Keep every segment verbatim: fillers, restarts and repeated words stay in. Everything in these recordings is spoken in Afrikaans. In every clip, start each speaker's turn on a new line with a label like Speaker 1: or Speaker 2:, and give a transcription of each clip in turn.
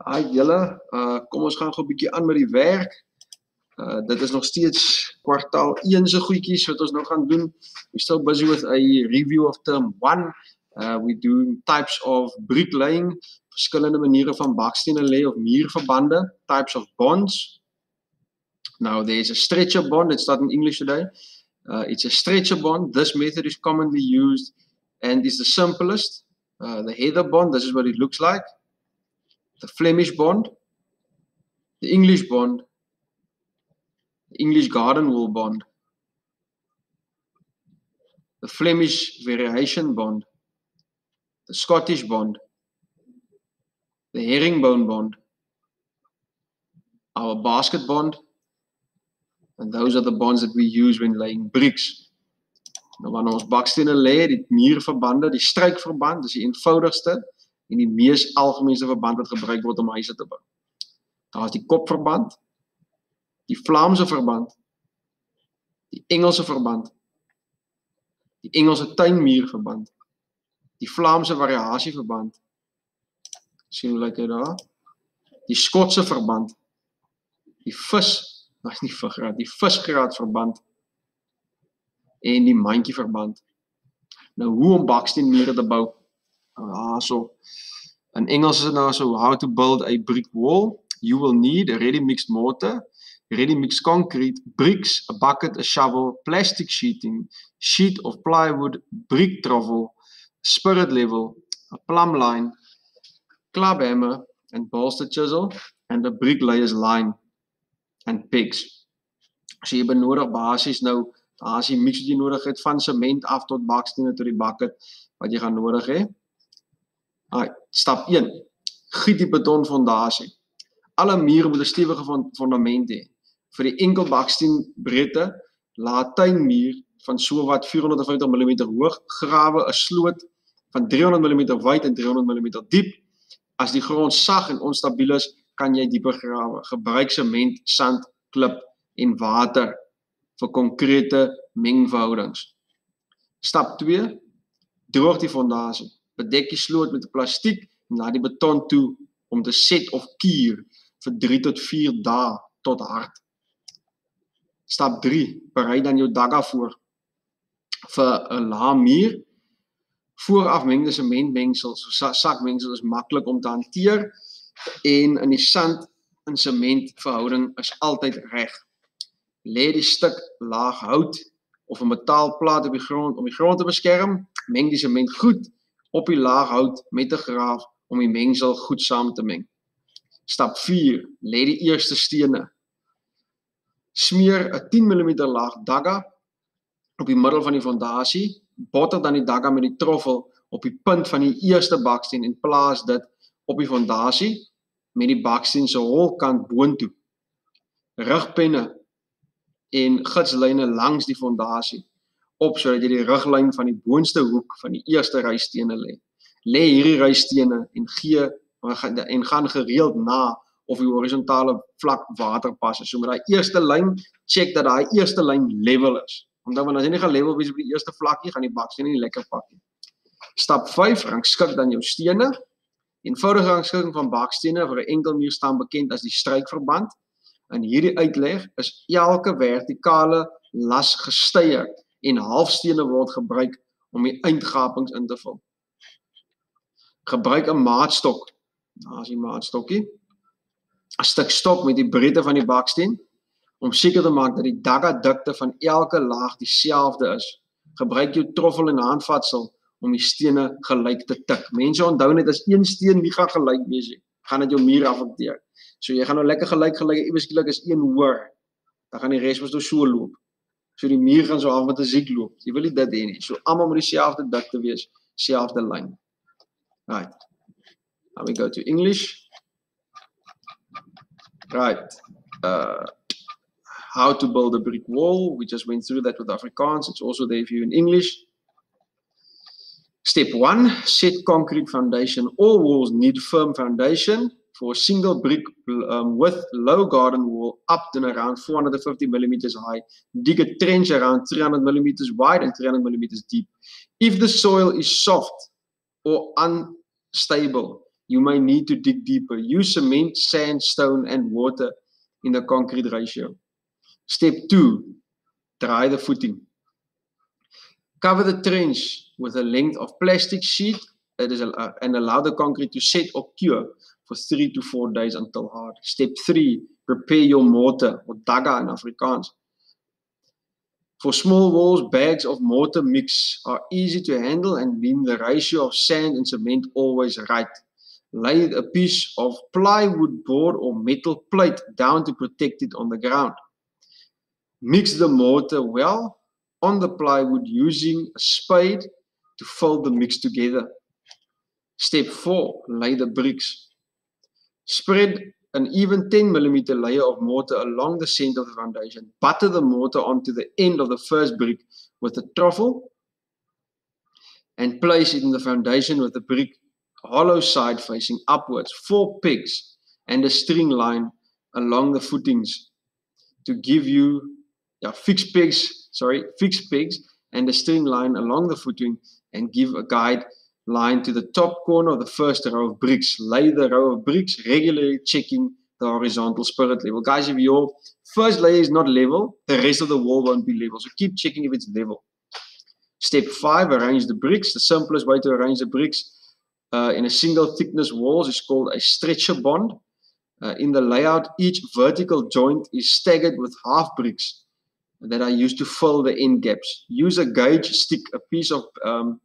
Speaker 1: Hi julle, uh, kom ons gaan gou 'n bietjie aan met die werk. Uh, dit is nog steeds kwartaal een se goedjies wat ons nou gaan doen. We're still busy with a review of term one. Uh, we're doing types of bricklaying, verskillende maniere van bakstene lê of muurverbande, types of bonds. Now there's a stretcher bond, let's start in English today. Uh, it's a stretcher bond. This method is commonly used and is the simplest. Uh, the heather bond, this is what it looks like. The Flemish bond, the English bond, the English garden wool bond, the Flemish variation bond, the Scottish bond, the herringbone bond, our basket bond, and those are the bonds that we use when laying bricks. Nou wanneer ons bakstene lê, die muurverbande, die strykverband, dis die eenvoudigste en die mees algemeenste verband wat gebruik word om huise te bou. Daar is die kopverband, die Vlaamse verband, die Engelse verband, die Engelse tuinmuurverband, die Vlaamse variasieverband, sien hoe lyk dit daar, die Skotse verband, die vis, nou is nie visgraad, die visgraadverband en die mandjieverband. Nou hoe om baksteenmure te bou? Ah, so. In Engels is dit nou so, how to build a brick wall. You will need a ready mixed mortar, ready mixed concrete, bricks, a bucket, a shovel, plastic sheeting, sheet of plywood, brick trowel, spirit level, a plumb line, club hammer, and bolster chisel, and a bricklayer's line, and pegs. So jy benodig basies nou, daar is die mix wat jy nodig het, van sement af tot bakstene tot die bucket, wat jy gaan nodig hê. Alright, stap een, giet die betonfondasie. Alle mure moet 'n stewige fondament hê. Vir die enkel baksteen breedte, laat tuinmuur van so wat vierhonderd vyftig millimeter hoog, grawe 'n sloot van driehonderd millimeter wyd en driehonderd millimeter diep. As die grond sag en onstabiel is, kan jy dieper grawe. Gebruik sement, sand, klip en water vir konkrete mengverhoudings. Stap twee, droog die fondasie. Bedek die sloot met plastiek en laat die beton toe om te set of kuur vir drie tot vier dae tot hard. Stap drie, berei dan jou dagga voor vir 'n lae muur. Vooraf mengde sementmengsel, so sakmengsel is maklik om te hanteer en in die sand en sement verhouding is altyd reg. Lê die stuk laag hout of 'n metaalplaat op die grond om die grond te beskerm, meng die sement goed op die laag hout met 'n graaf om die mengsel goed saam te meng. Stap vier, lê die eerste stene. Smeer 'n tien millimeter laag dagga op die middel van die fondasie, botter dan die dagga met die troffel op die punt van die eerste baksteen en plaas dit op die fondasie met die baksteen se holkant boontoe. Rugpenne en gitslyne langs die fondasie op sodat jy die ruglyn van die boonste hoek van die eerste rystene lê. Lê hierdie rystene en gee en gaan gereeld na of die horisontale vlak water pas. So met daai eerste lyn, check dat daai eerste lyn level is. Omdat wanneer as jy nie gaan level wees op die eerste vlakkie, gaan die bakstene nie lekker pak nie. Stap vyf, rangskik dan jou stene. Eenvoudige rangskikking van bakstene vir 'n enkel muur staan bekend as die strykverband. In hierdie uitleg is elke vertikale las gesteier en halfstene word gebruik om die eindgapings in te vul. Gebruik 'n maatstok. Daar is die maatstokkie. 'n Stuk stok met die breedte van die baksteen om seker te maak dat die dagga dikte van elke laag dieselfde is. Gebruik jou troffel en handvatsel om die stene gelyk te tik. Mense onthou net as een steen nie gaan gelyk wees nie, gaan dit jou muur afekteer. So jy gaan nou lekker gelyk gelyk, ewe skielik is een hoër. Dan gaan die res mos nou so loop. So die muur gaan so half met 'n ziek loop. Jy wil nie dit hê nie. So almal moet dieselfde dikte wees, dieselfde lyn. Right. Now we go to English. Right. Uh, how to build a brick wall. We just went through that with Afrikaans. It's also there for you in English. Step one, set concrete foundation. All walls need firm foundation. For a single brick um, with low garden wall up to around four hundred fifty millimeters high, dig a trench around three hundred millimeters wide and three hundred millimeters deep. If the soil is soft or unstable, you may need to dig deeper. Use cement, sand, stone, and water in the concrete ratio. Step two, dry the footing. Cover the trench with a length of plastic sheet it is a, uh, and allow the concrete to set or cure for three to four days until hard. Step three, prepare your mortar, or daga in Afrikaans. For small walls, bags of mortar mix are easy to handle and mean the ratio of sand and cement always right. Lay a piece of plywood board or metal plate down to protect it on the ground. Mix the mortar well on the plywood using a spade to fold the mix together. Step four, lay the bricks. Spread an even ten millimeter layer of mortar along the center of the foundation. Butter the mortar onto the end of the first brick with a trowel and place it in the foundation with the brick hollow side facing upwards. Four pegs and a string line along the footings to give you yeah, fixed pegs, sorry, fixed pegs and a string line along the footing and give a guide line to the top corner of the first row of bricks. Lay the row of bricks, regularly checking the horizontal spirit level. Guys, if your first layer is not level, the rest of the wall won't be level. So keep checking if it's level. Step five, arrange the bricks. The simplest way to arrange the bricks uh, in a single thickness walls is called a stretcher bond. Uh, in the layout, each vertical joint is staggered with half bricks that are used to fill the end gaps. Use a gauge stick, a piece of um,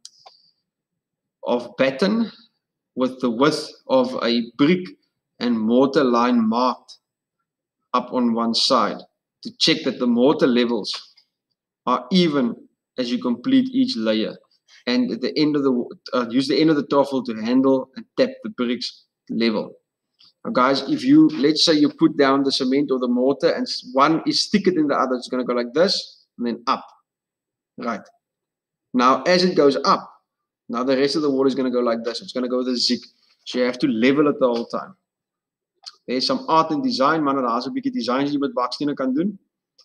Speaker 1: of batten with the width of a brick and mortar line marked up on one side to check that the mortar levels are even as you complete each layer. And at the end of the uh, use the end of the trowel to handle and tap the bricks level. Now guys, if you let's say you put down the cement or the mortar and one is thicker than the other, it's going to go like this and then up. Right. Now as it goes up, now the rest of the wall is going to go like this. It's going to go with a zig. So you have to level it the whole time. There's some art and design. Man, daar's 'n bietjie designs jy met bakstene kan doen.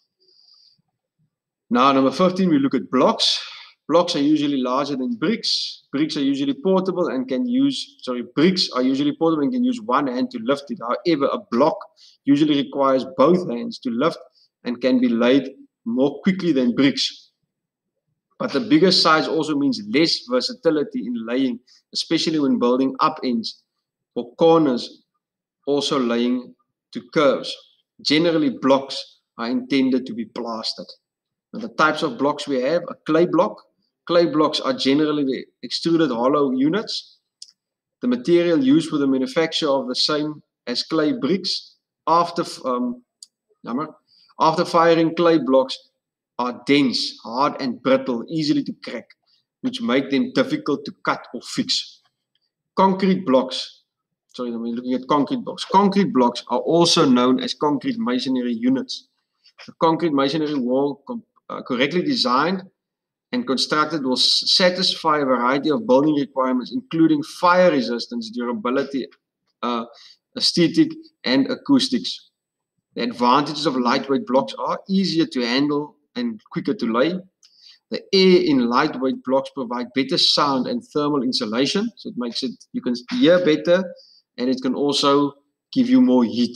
Speaker 1: Now, number fifteen, we look at blocks. Blocks are usually larger than bricks. Bricks are usually portable and can use, sorry, bricks are usually portable and can use one hand to lift it. However, a block usually requires both hands to lift and can be laid more quickly than bricks. But the bigger size also means less versatility in laying, especially when building upends or corners, also laying to curves. Generally, blocks are intended to be plastered. Now, the types of blocks we have, a clay block. Clay blocks are generally extruded hollow units. The material used for the manufacture of the same as clay bricks. After, um, after firing, clay blocks are dense, hard and brittle, easily to crack, which make them difficult to cut or fix. Concrete blocks, sorry, I'm looking at concrete blocks. Concrete blocks are also known as concrete masonry units. The concrete masonry wall, uh, correctly designed and constructed, will satisfy a variety of building requirements, including fire resistance, durability, uh, aesthetic, and acoustics. The advantages of lightweight blocks are easier to handle and quicker to lay. The air in lightweight blocks provide better sound and thermal insulation, so it makes it, you can hear better, and it can also give you more heat.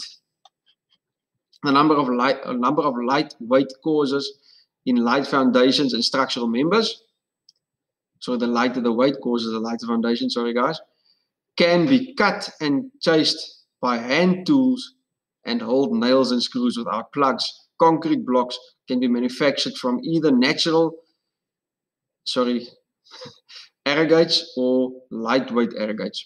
Speaker 1: A number of light, a number of lightweight causes in light foundations and structural members. So the lighter the weight causes the lighter foundation, sorry guys, can be cut and chased by hand tools and hold nails and screws without plugs. Concrete blocks can be manufactured from either natural, sorry, aggregates or lightweight aggregates.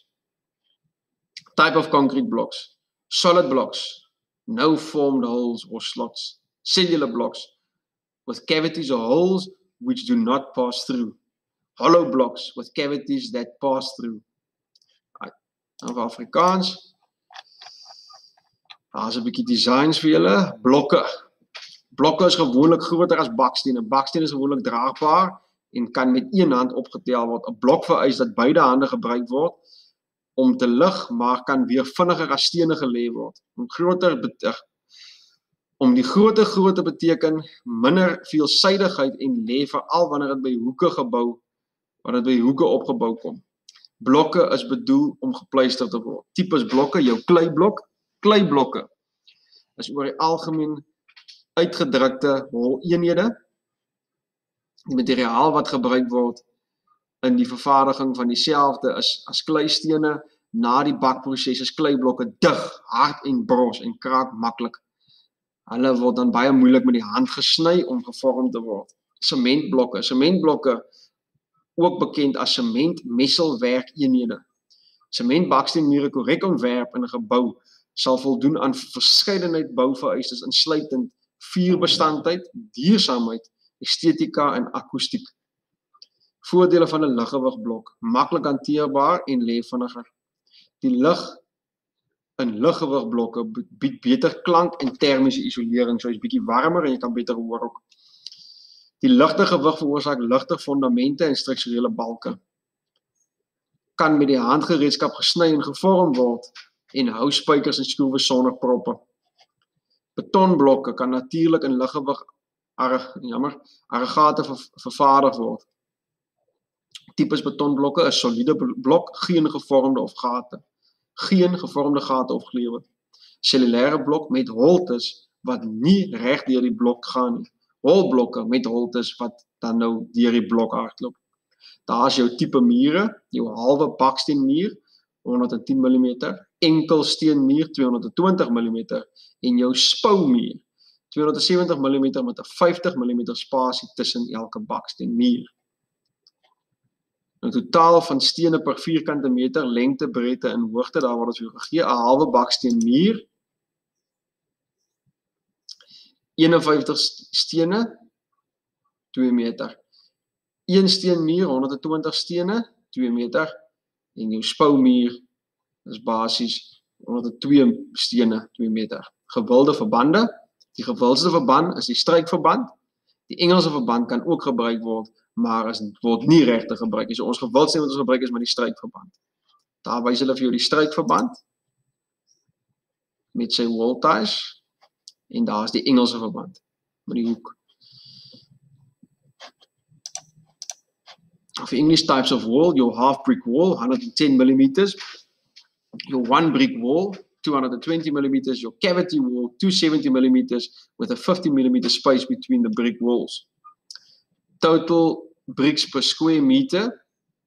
Speaker 1: Type of concrete blocks. Solid blocks, no formed holes or slots. Cellular blocks with cavities or holes which do not pass through. Hollow blocks with cavities that pass through. Right. Nou vir Afrikaans. Daar's 'n bietjie designs vir julle. Blokke. Blokke is gewoonlik groter as bakstene. Bakstene is gewoonlik draagbaar en kan met een hand opgetel word. 'n Blok vereis dat beide hande gebruik word om te lig, maar kan weer vinniger as stene gelê word. Om groter om die groter grootte beteken minder veelsidigheid en lê veral wanneer dit by hoeke gebou, wanneer dit by hoeke opgebou kom. Blokke is bedoel om gepluister te word. Tipes blokke, jou kleiblok, kleiblokke is oor die algemeen uitgedrukte holeenhede. Die materiaal wat gebruik word in die vervaardiging van dieselfde is as kleistene. Na die bakproses is kleiblokke dig, hard en bros en kraak maklik. Hulle word dan baie moeilik met die hand gesny om gevorm te word. Sementblokke, sementblokke ook bekend as sementmesselwerkeenhede. Sementbaksteenmure korrek ontwerp in 'n gebou sal voldoen aan verskeidenheid bouvereistes insluitend vuurbestandheid, duursaamheid, estetika en akoestiek. Voordele van 'n liggewigblok: maklik hanteerbaar en lê vinniger. Die lig in liggewig-blokke bied beter klank en termiese isolering, so is bietjie warmer en jy kan beter hoor ook. Die ligte gewig veroorsaak ligte fondamente en strukturele balke. Kan met die handgereedskap gesny en gevorm word en hou spykers en skroewe sonder proppe. Betonblokke kan natuurlik in liggewig jammer, aggregate ver, vervaardig word. Tipes betonblokke is soliede blok, geen gevormde of gate. Geen gevormde gate of glewe. Cellulaire blok met holtes wat nie reg deur die blok gaan nie. Holblokke met holtes wat dan nou deur die blok hardloop. Daar is jou tipe mure, jou halwe baksteenmuur honderdtien millimeter, enkelsteenmuur tweehonderdtwintig millimeter en jou spoumuur tweehonderdsewentig millimeter met 'n vyftig millimeter spasie tussen elke baksteenmuur. 'n Totaal van stene per vierkante meter, lengte, breedte en hoogte, daar word dit vir gegee, 'n halwe baksteenmuur, eenenvyftig stene, twee meter. Een steenmuur, honderdtwintig stene, twee meter. En jou spoumuur is basies honderdtwee stene, twee meter. Gewilde verbande. Die gewildste verband is die strykverband. Die Engelse verband kan ook gebruik word, maar is, word nie regtig gebruik. So ons gewildste wat ons gebruik is met die strykverband. Daar wys hulle vir jou die strykverband met sy wall ties en daar is die Engelse verband met die hoek. For English types of wall, your half brick wall, one hundred ten millimeters, your one brick wall, two hundred twenty millimeters, your cavity wall, two hundred seventy millimeters, with a fifty millimeter space between the brick walls. Total bricks per square meter,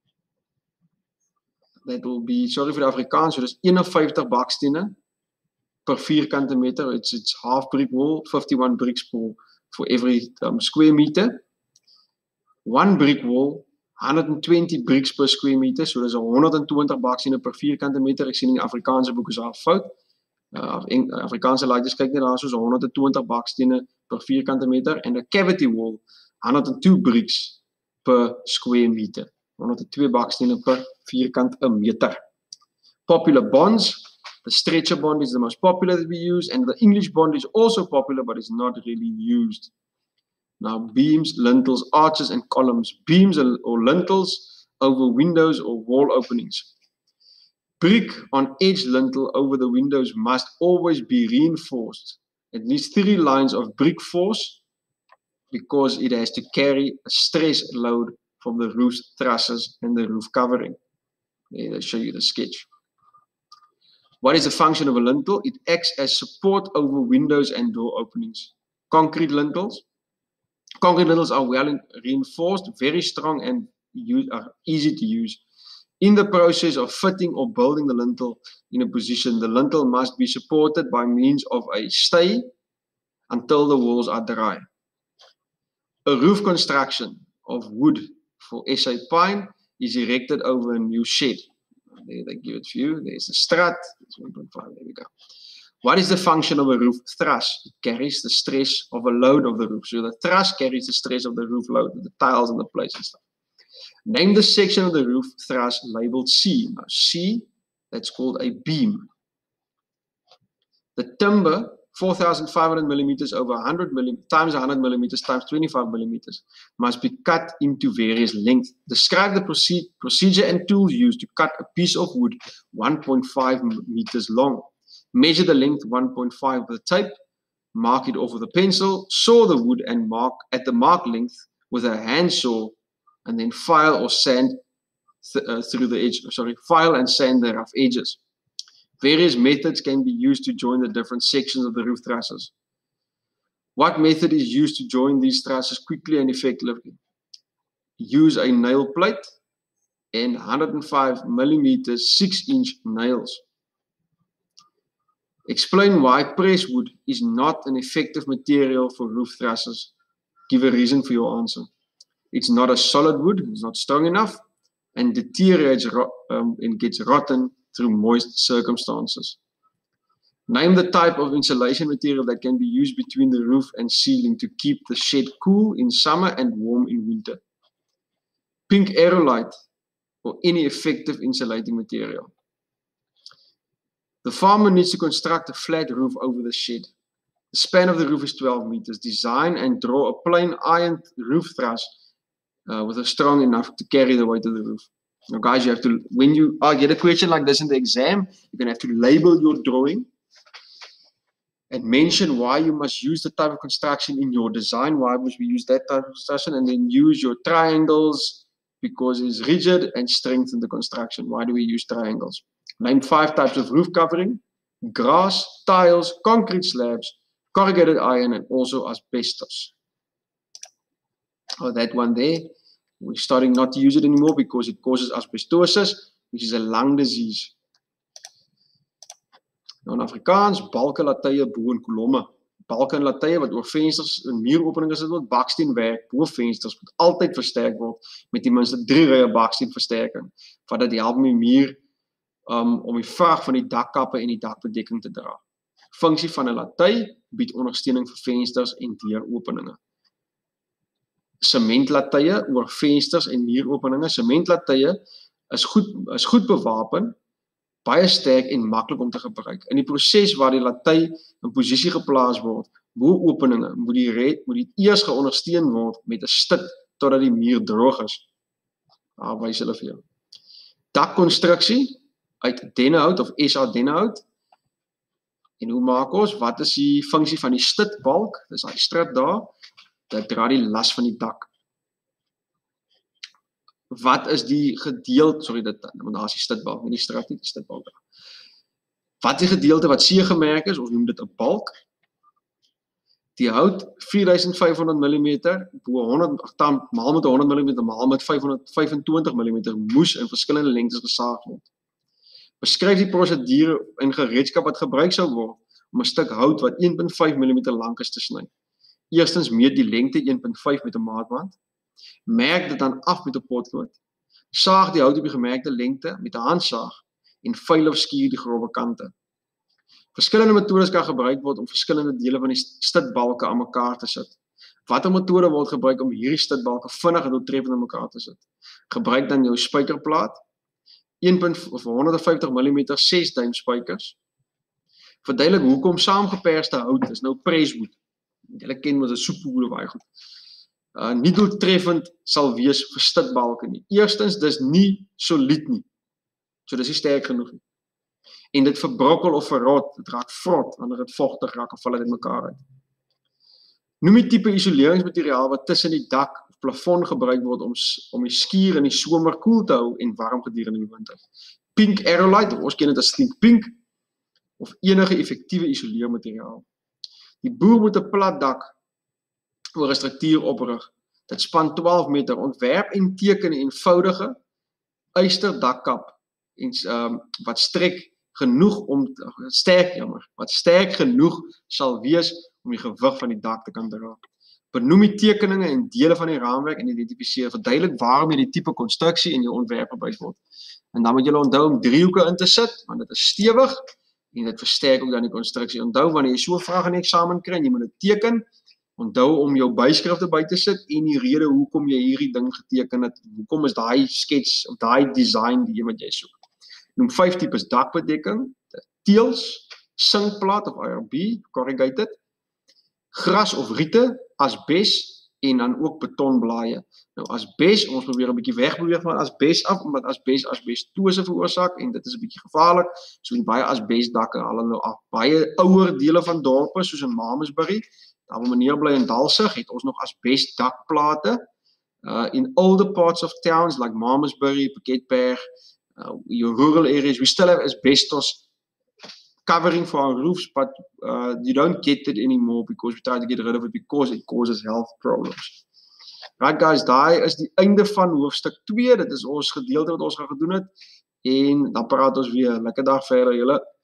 Speaker 1: that will be, sorry for the Afrikaans, so that's eenenvyftig bakstene per vierkante meter, it's, it's half brick wall, fifty-one bricks per, for every um, square meter. One brick wall, one hundred twenty bricks per square meter, so dis honderdtwintig bakstene per vierkante meter. Ek sien in die Afrikaanse boek is daar fout. Uh, Afrikaanse laaitjies kyk net daar soos honderdtwintig bakstene per vierkante meter en 'n cavity wall, one hundred two bricks per square meter. honderd twee bakstene per vierkante meter. Popular bonds, the stretcher bond is the most popular that we use, and the English bond is also popular but is not really used. Now, beams, lintels, arches, and columns. Beams or lintels over windows or wall openings. Brick on edge lintel over the windows must always be reinforced. At least three lines of brick force because it has to carry a stress load from the roof trusses and the roof covering. There, they show you the sketch. What is the function of a lintel? It acts as support over windows and door openings. Concrete lintels. Concrete lintels are well reinforced, very strong and use, are easy to use. In the process of fitting or building the lintel in a position, the lintel must be supported by means of a stay until the walls are dry. A roof construction of wood for S A pine is erected over a new shed. There they give it for you. There's the strut. That's one point five. There we go. What is the function of a roof truss? It carries the stress of a load of the roof. So the truss carries the stress of the roof load, the tiles and the plates and stuff. Name the section of the roof truss labeled C. Now C, that's called a beam. The timber, four thousand five hundred millimeters over one hundred millimeters times one hundred millimeters times twenty-five millimeters, must be cut into various lengths. Describe the proce procedure and tools used to cut a piece of wood one point five meters long. Measure the length one point five with a tape, mark it off with a pencil, saw the wood and mark at the mark length with a handsaw, and then file or sand th uh, through the edge, sorry, file and sand the rough edges. Various methods can be used to join the different sections of the roof trusses. What method is used to join these trusses quickly and effectively? Use a nail plate and one hundred five millimeter six inch nails. Explain why press wood is not an effective material for roof trusses. Give a reason for your answer. It's not a solid wood, it's not strong enough, and deteriorates um, and gets rotten through moist circumstances. Name the type of insulation material that can be used between the roof and ceiling to keep the shed cool in summer and warm in winter. Pink aerolite or any effective insulating material. The farmer needs to construct a flat roof over the shed. The span of the roof is twelve meters. Design and draw a plain iron roof truss uh, with a strong enough to carry the weight of the roof. Now guys, you have to, when you uh, get a question like this in the exam, you're going to have to label your drawing and mention why you must use the type of construction in your design, why must we use that type of construction, and then use your triangles because it's rigid and strengthen the construction. Why do we use triangles? Name five types of roof covering: grass, tiles, concrete slabs, corrugated iron, and also asbestos. Oh, that one there, we're starting not to use it anymore because it causes asbestosis, which is a lung disease. Nou in Afrikaans, balke, latye, bo en kolomme. Balke en latye wat oor vensters en muuropeninge sit word, baksteenwerk, bo vensters moet altyd versterk word met ten minste drie rye baksteenversterking, wat dit help met die muur um, om die vraag van die dakkappe en die dakbedekking te dra. Funksie van 'n latye bied ondersteuning vir vensters en deuropeninge. Sementlatye oor vensters en muuropeninge. Sementlatye is goed, is goed bewapen, baie sterk en maklik om te gebruik. In die proses waar die latye in posisie geplaas word, bo openinge, moet die red, moet die eers geondersteun word met 'n stit totdat die muur droog is. Daar wys hulle vir jou. Dakkonstruksie uit dennehout of S A dennehout. En hoe maak ons? Wat is die funksie van die stitbalk? Dis daai strip daar. Dit dra die las van die dak. Wat is die gedeelte, sorry, dit, want daar is die stitbalk, nie die strip nie, die stitbalk daar. Wat is die gedeelte wat seegemerk is? Ons noem dit 'n balk. Die hout vier duisend vyf honderd millimeter, bo honderd, maal met honderd millimeter, maal met vyfhonderdvyfentwintig millimeter moes in verskillende lengtes gesaag word. Beskryf die prosedure en gereedskap wat gebruik sou word om 'n stuk hout wat een komma vyf millimeter lank is te sny. Eerstens meet die lengte een komma vyf met 'n maatband. Merk dit dan af met 'n potlood. Saag die hout op die gemerkte lengte met 'n handsaag en vuil of skuur die grove kante. Verskillende metodes kan gebruik word om verskillende dele van die stitbalke aan mekaar te sit. Watter metode word gebruik om hierdie stitbalke vinnig en doeltreffend aan mekaar te sit? Gebruik dan jou spykerplaat, honderdvyftig millimeter ses duim spykers. Verduidelik hoekom saamgeperste hout is nou presswood. Julle ken mos 'n soepwoede baie goed. Uh, nie doeltreffend sal wees vir stitbalke nie. Eerstens, dis nie solied nie. So dis nie sterk genoeg nie. En dit verbrokkel of verrot, dit raak vrot, wanneer dit vochtig raak, of val dit mekaar uit. Noem die tipe isoleringsmateriaal wat tussen die dak of plafon gebruik word om, om die skuur in die somer koel te hou en warm gedurende die winter. Pink aerolite, ons ken dit as stink pink, of enige effektiewe isoleermateriaal. Die boer moet 'n plat dak oor 'n struktuur oprig. Dit span twaalf meter, ontwerp en teken 'n eenvoudige yster dakkap en um, wat strek genoeg om sterk jammer, wat sterk genoeg sal wees om die gewig van die dak te kan dra. Benoem die tekeninge en dele van die raamwerk en identifiseer, verduidelik waarom jy die tipe konstruksie in jou ontwerp gebruik word. En dan moet jy onthou om driehoeke in te sit, want dit is stewig en dit versterk ook dan die konstruksie. Onthou wanneer jy so 'n vraag in die eksamen kry, jy moet dit teken. Onthou om jou byskrifte by te sit en die rede hoekom jy hierdie ding geteken het. Hoekom is daai skets of daai design die een wat jy soek. Noem vyf tipes dakbedekking: teëls, sinkplaat of I R B, corrugated, gras of riete, asbes en dan ook betonblaaie. Nou asbes, ons probeer 'n bietjie wegbeweeg van asbes af, omdat asbes asbestose veroorsaak en dit is 'n bietjie gevaarlik. So die baie asbesdakke haal hulle nou af. Baie ouer dele van dorpe soos in Mamasbury, daar waar meneer bly in Dalsig, het ons nog asbesdakplate Uh, in older parts of towns like Malmesbury, Piketberg, uh, your rural areas, we still have asbestos covering for our roofs, but uh, you don't get it anymore because we try to get rid of it because it causes health problems. Right guys, daai is die einde van hoofstuk twee, dit is ons gedeelte wat ons gaan gedoen het, en dan praat ons weer, lekker dag verder julle.